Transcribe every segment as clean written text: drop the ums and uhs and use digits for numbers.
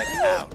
Get out!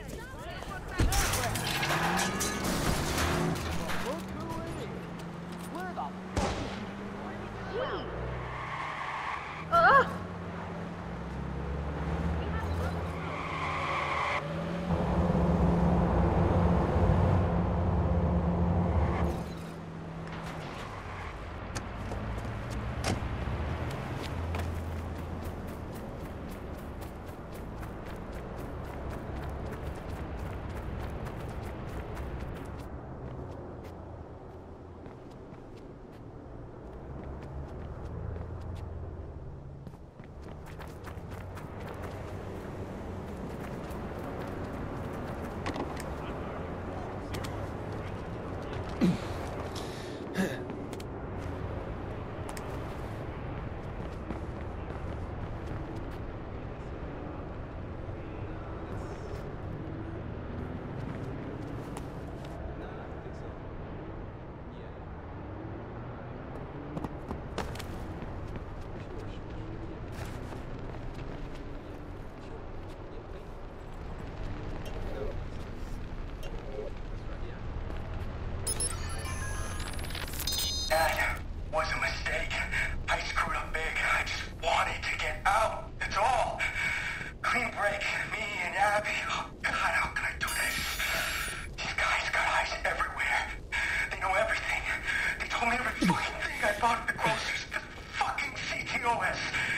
That was a mistake. I screwed up big. I just wanted to get out. That's all. Clean break. Me and Abby. Oh, God, how can I do this? These guys got eyes everywhere. They know everything. They told me every fucking thing I bought at the groceries. The fucking CTOS.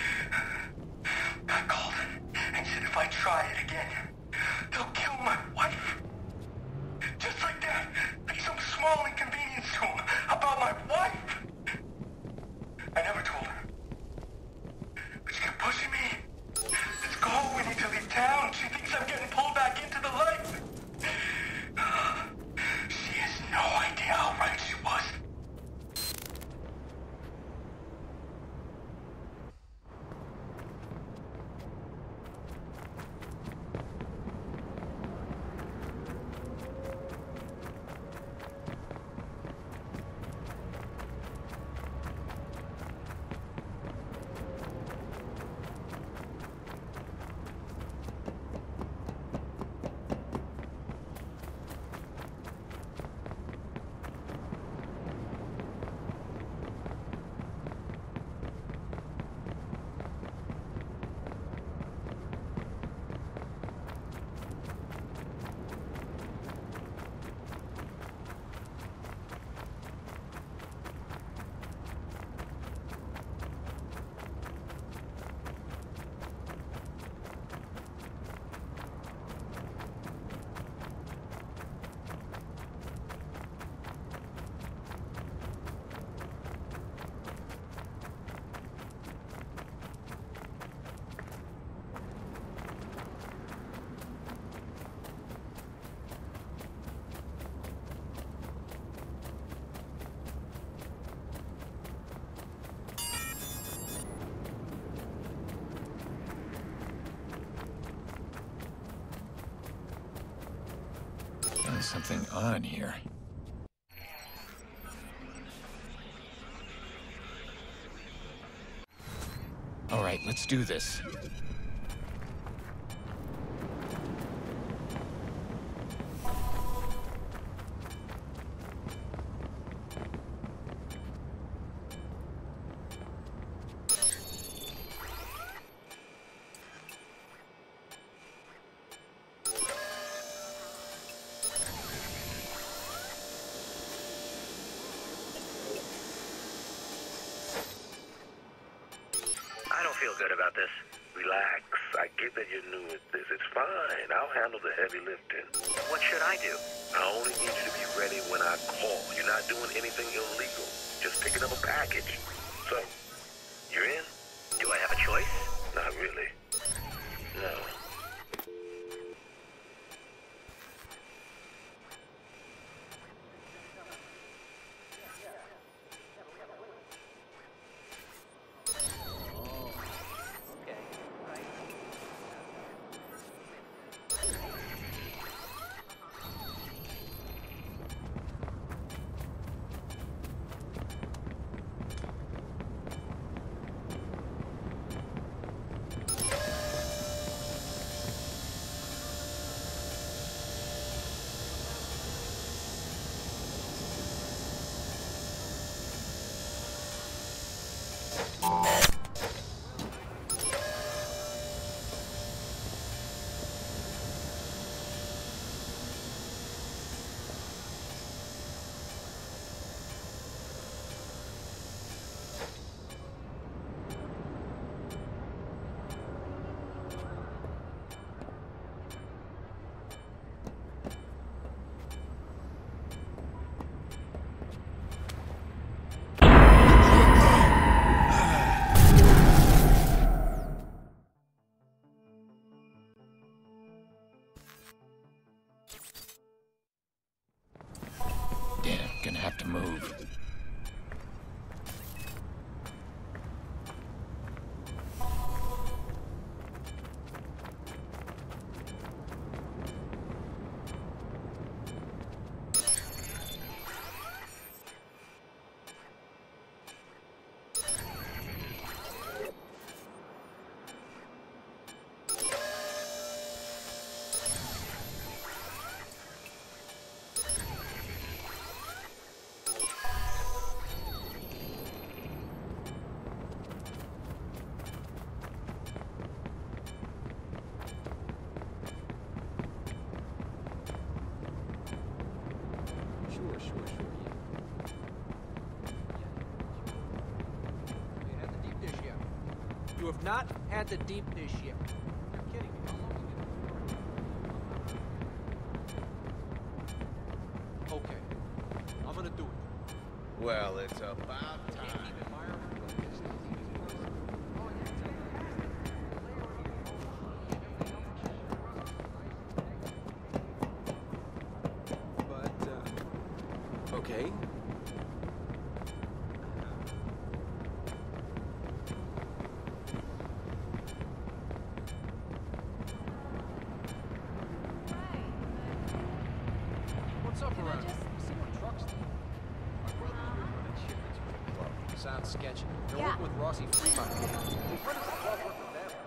I called and said if I try it again, they'll kill my wife. Just like that. Like some small inconvenience to him about my wife. I never told her. But she kept pushing me. Let's go, we need to leave town. She thinks I'm getting pulled back into the light. She has no idea how right she was. There's something on here. All right, let's do this. I don't feel good about this. Relax. I get that you're new at this. It's fine. I'll handle the heavy lifting. What should I do? I only need you to be ready when I call. You're not doing anything illegal. Just picking up a package. So, you're in? Do I have a choice? Not really. No. have to move. You have not had the deep dish yet. You're kidding me. How long okay. I'm gonna do it. Well, it's about time. But, okay. What's up around here? See what trucks do. My brother's running shipments for the club. Sounds sketchy. They're working with Rossi Fremont. His friend is the club working with them.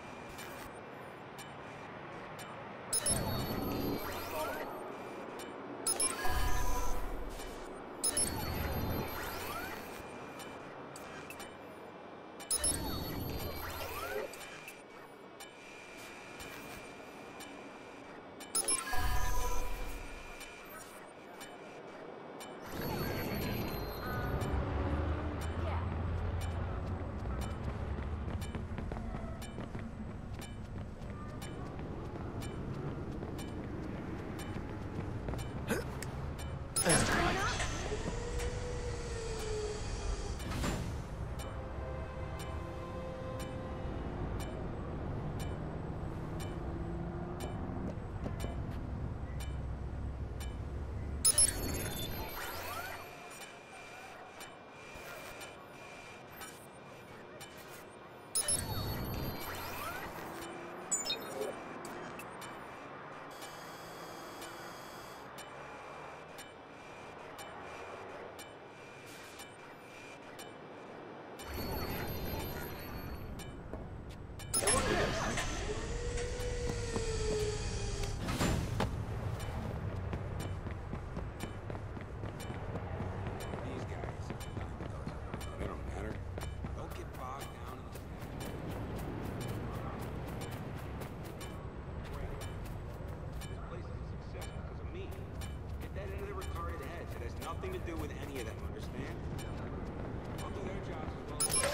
Nothing to do with any of them, understand? I'll do their jobs as well.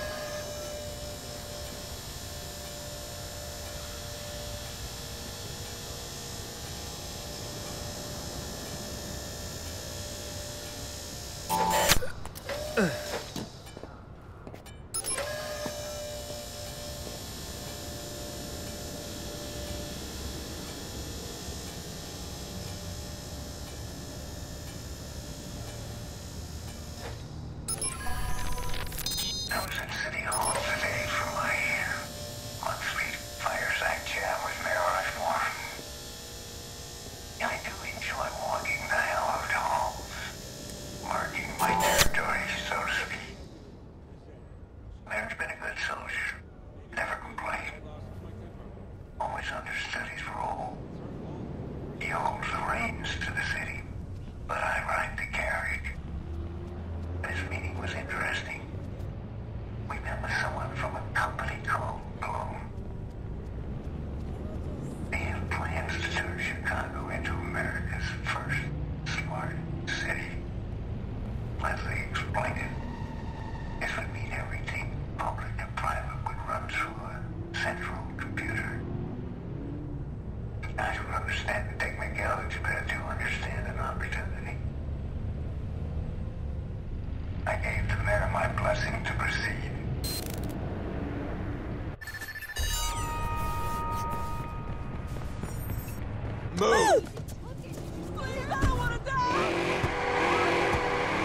I was at City Hall today for my monthly fireside chat with Mayor Rushmore. I do enjoy walking the hallowed halls, marking my territory, so to speak. Mayor's been a good soldier, never complained. Always understood his role. He holds the reins to the city, but I ride the carriage. This meeting was interesting. We met with someone from a company called Bloom. They have plans to turn Chicago into America's first smart city. Leslie explained it. This would mean everything, public and private, would run through a central computer. I don't understand the technicalities, but I do understand an opportunity. I gave the mayor my blessing to proceed. Move! Please, I don't want to die!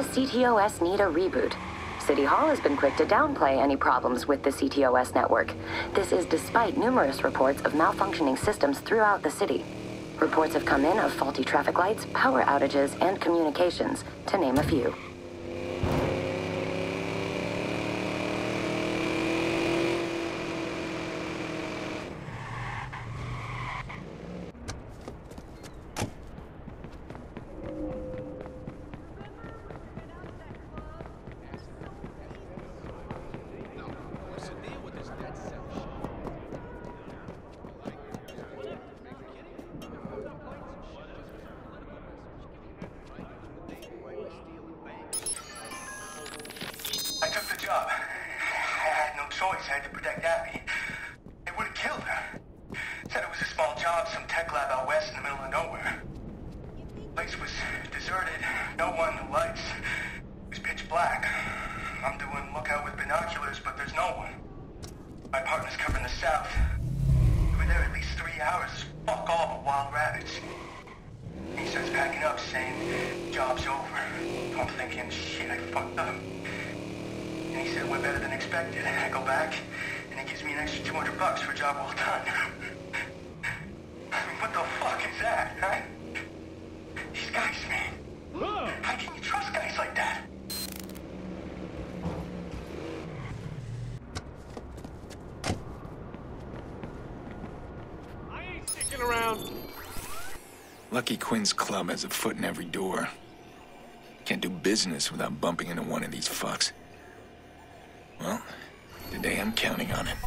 the CTOS need a reboot? City Hall has been quick to downplay any problems with the CTOS network. This is despite numerous reports of malfunctioning systems throughout the city. Reports have come in of faulty traffic lights, power outages, and communications, to name a few. What's the deal with this dead cell shit? I took the job. I had no choice. I had to protect Abby. They would have killed her. Said it was a small job, some tech lab out west in the middle of nowhere. Place was deserted. No one, no lights. It was pitch black. I'm doing lookout with binoculars, but there's no one. My partner's covering the south. We were there at least 3 hours. Fuck all but wild rabbits. He starts packing up, saying, job's over. I'm thinking, shit, I fucked up. And he said, we're better than expected. I go back, and he gives me an extra $200 for a job well done. I mean, what the fuck is that, huh? These guys, man. How can you trust guys like that? I ain't sticking around. Lucky Quinn's club has a foot in every door. Can't do business without bumping into one of these fucks. Well, today I'm counting on it.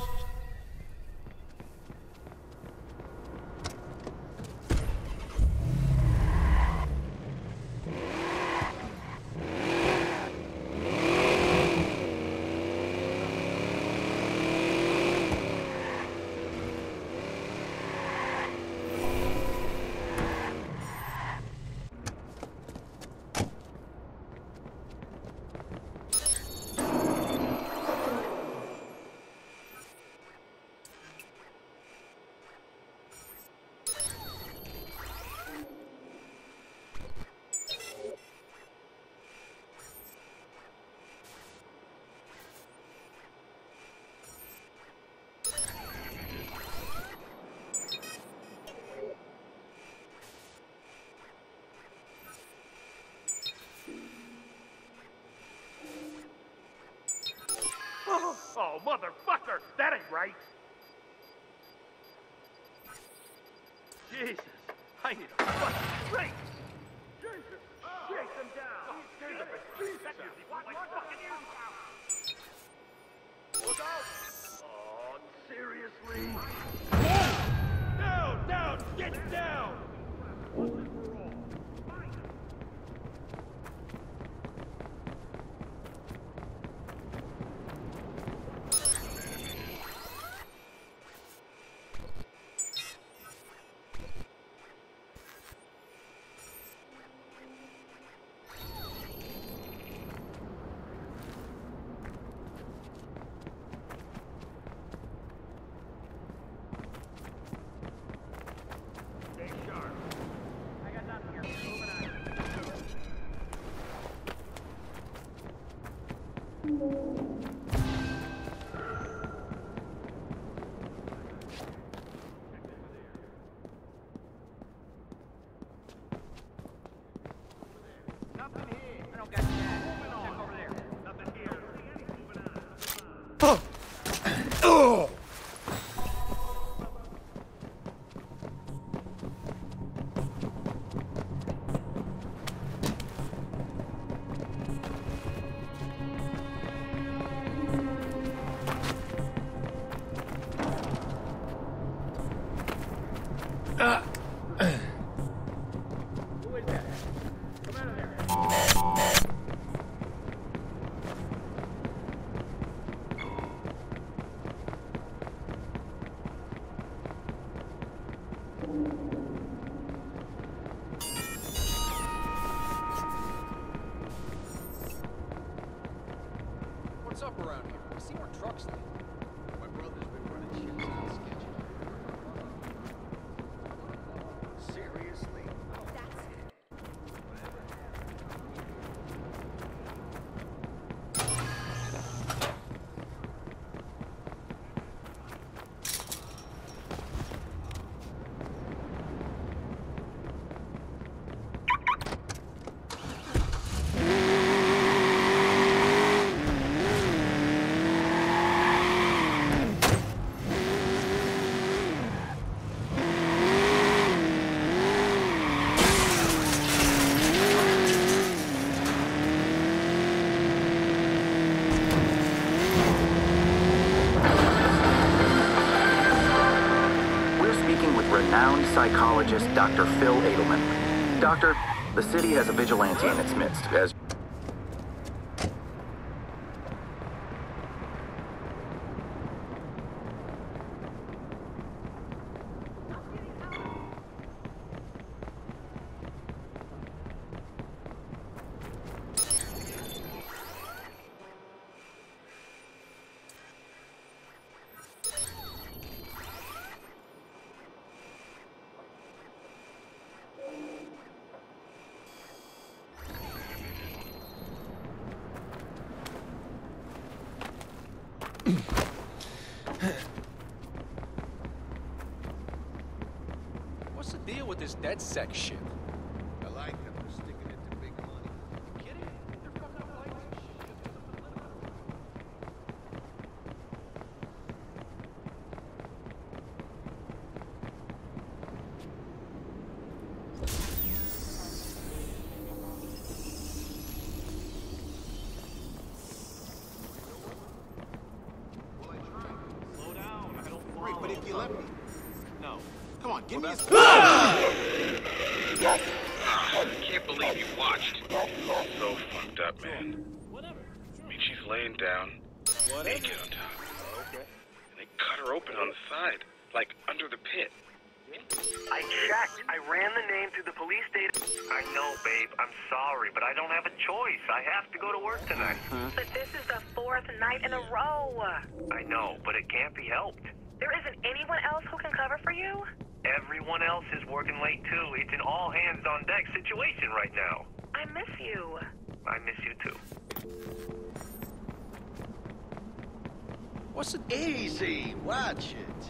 Oh, motherfucker! That ain't right! Jesus! I need a fucking drink! Jesus! Shake them down! That gives me my fucking ears out! Look out! Oh, seriously? Down! Down! Get down! What's up around here? I see more trucks lately. My brother's been running shit sounds sketchy. Seriously? psychologist Dr. Phil Edelman. Doctor, the city has a vigilante in its midst, as... What's the deal with this dead sex shit? I like them. They're sticking it to big money. You kidding? They're fucking up lights and shit. Slow down. I don't Wait, but if you let me... No. Come on, give me a... I can't believe you watched. So fucked up, man. Whatever. I mean, she's laying down, naked on top. Okay. And they cut her open on the side, like under the pit. I checked. I ran the name through the police data. I know, babe. I'm sorry, but I don't have a choice. I have to go to work tonight. But this is the 4th night in a row. I know, but it can't be helped. There isn't anyone else who can cover for you? Everyone else is working late, too. It's an all-hands-on-deck situation right now. I miss you. I miss you, too. What's the... Easy. Watch it.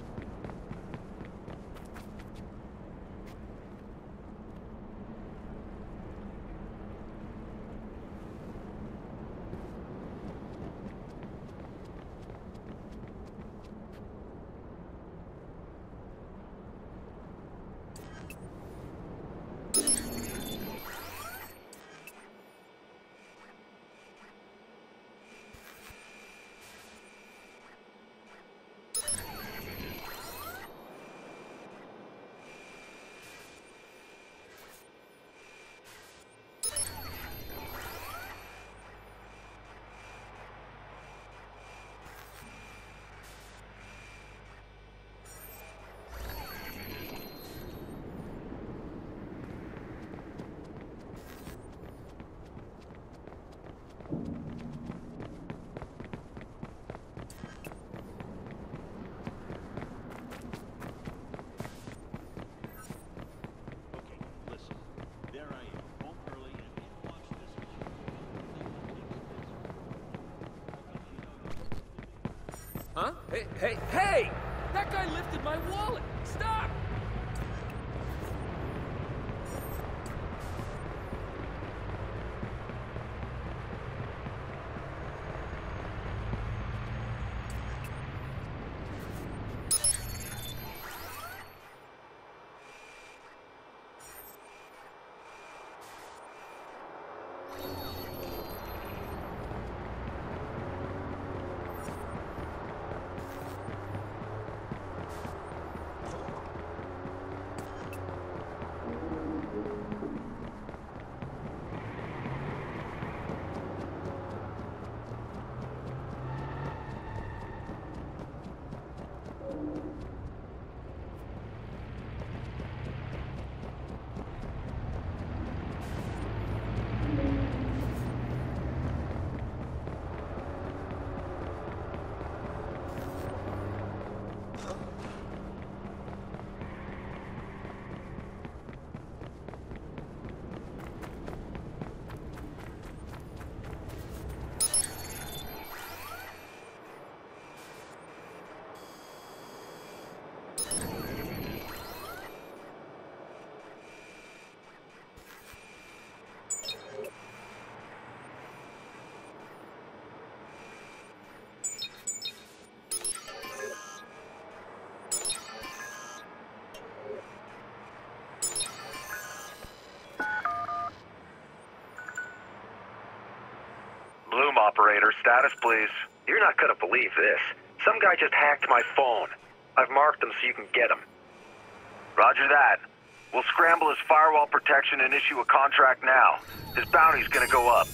Huh? Hey! That guy lifted my wallet! Stop! Bloom operator, status please. You're not gonna believe this. Some guy just hacked my phone. I've marked him so you can get him. Roger that. We'll scramble his firewall protection and issue a contract now. His bounty's gonna go up.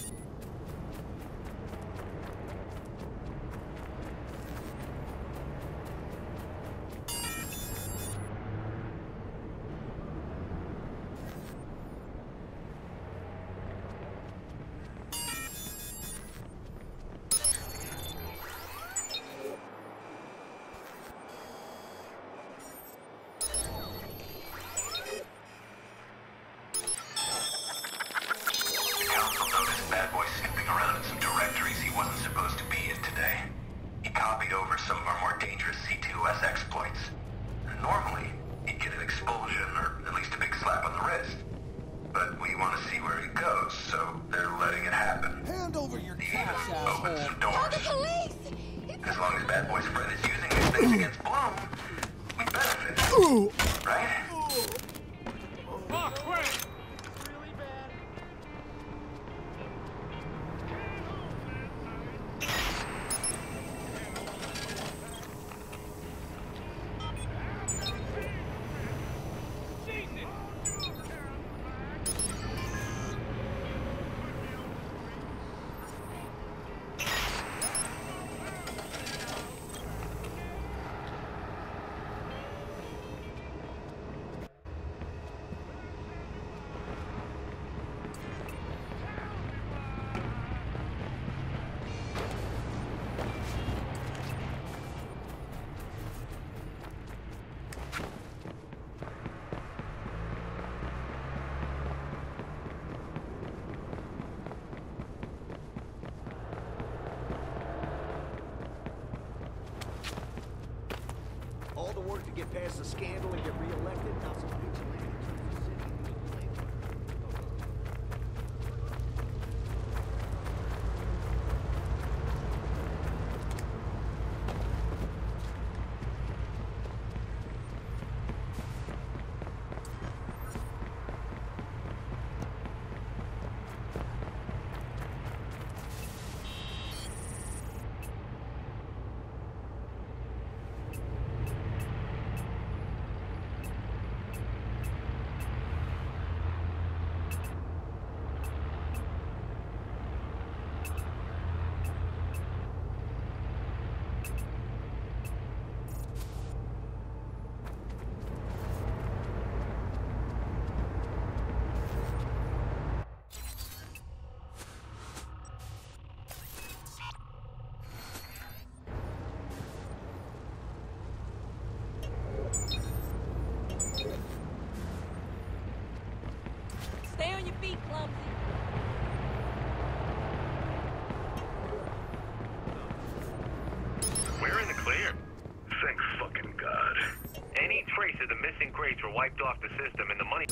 Work to get past the scandal and get re-elected. Now some vigilante turns the city into a playground. Stay on your feet, clumsy. We're in the clear. Thank fucking God. Any trace of the missing crates were wiped off the system and the money...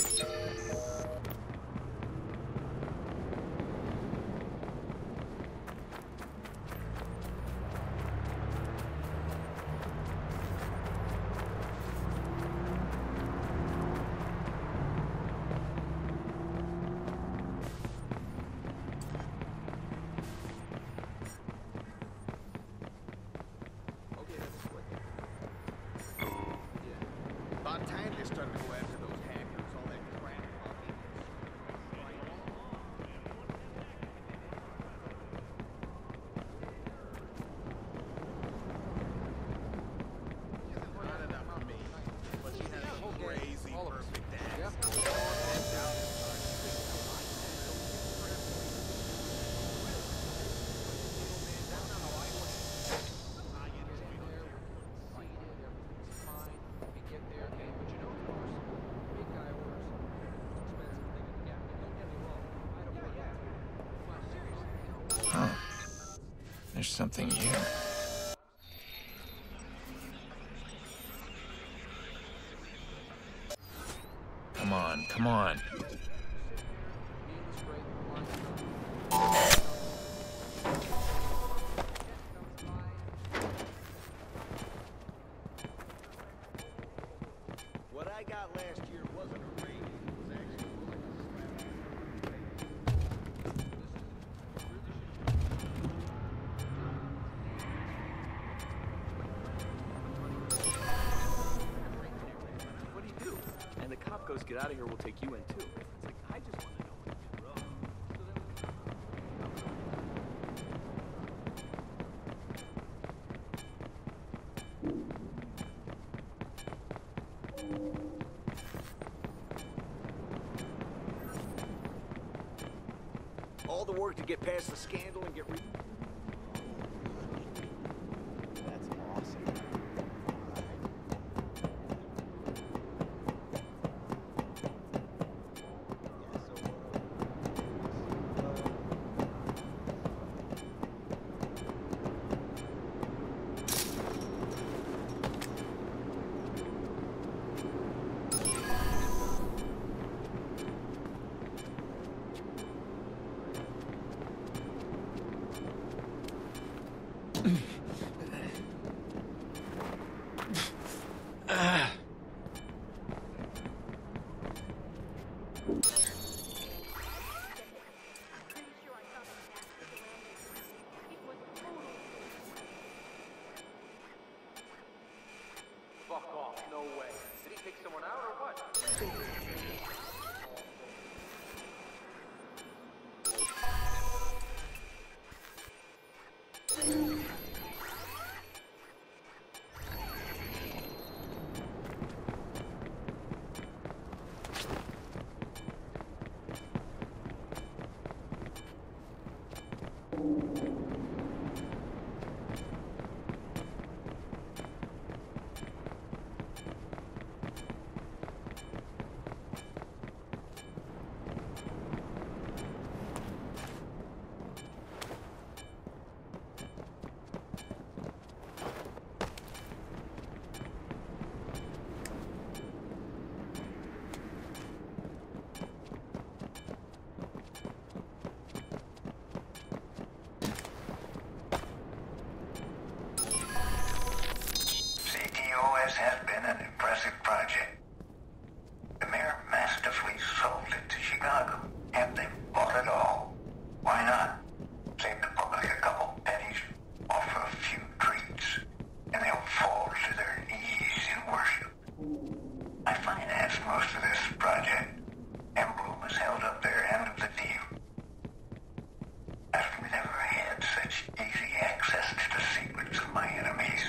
About time they started to go after those hackers, all that crap about me. Not enough for me, but she has a crazy perfect ass. There's something here. Come on, come on. What I got last year wasn't a rating. It was actually like a slap. get out of here, we'll take you in too. It's like, I just want to know when you road. All the work to get past the scandal and get rid. That's awesome. Fuck off, no way. Did he take someone out or what? CTOS has been an impressive project. The mayor masterfully sold it to Chicago, and they bought it all. Why not? Save the public a couple pennies, offer a few treats, and they'll fall to their knees in worship. I financed most of this project, and Bloom has held up their end of the deal. I've never had such easy access to the secrets of my enemies.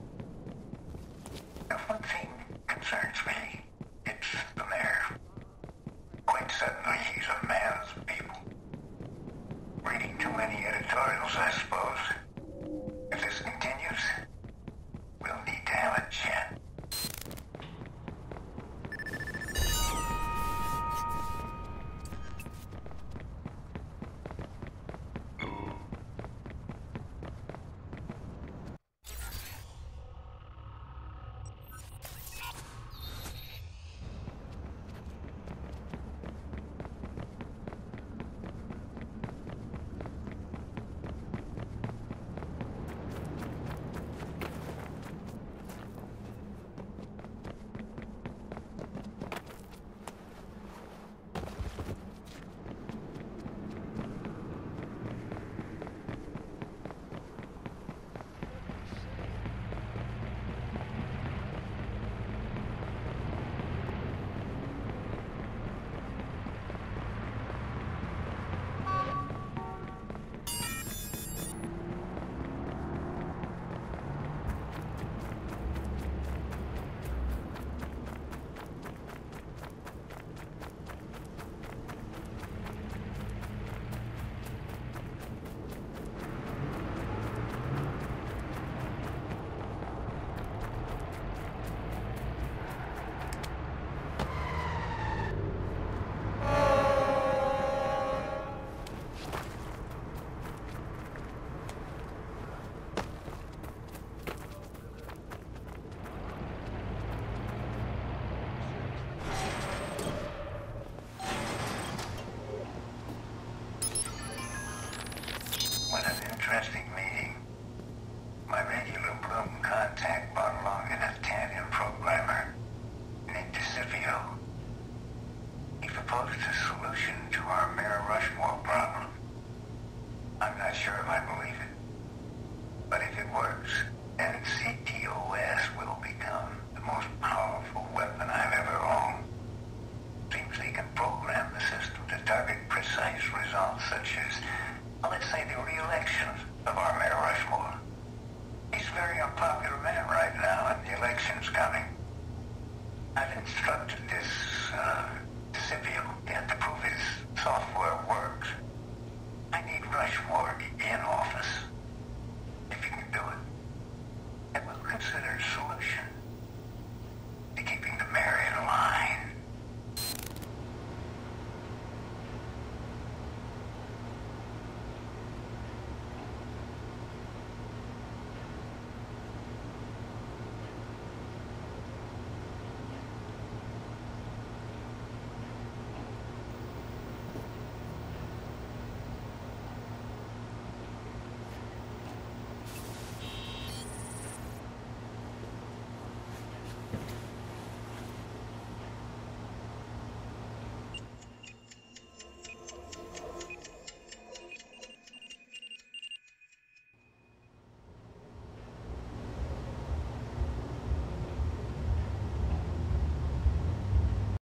If one thing concerns me, it's the mayor. Quite suddenly, he's a man of the people. Reading too many editorials, I suppose. If this continues, we'll need to have a chat. What an interesting meeting. My regular Bloom contact brought along an Italian programmer named DeCipio. He proposed a solution to our Mayor Rushmore problem. I'm not sure if I believe it. But if it works, then CTOS will become the most powerful weapon I've ever owned. such as, well, let's say, the re-election of our Mayor Rushmore. He's a very unpopular man right now, and the election's coming. I've instructed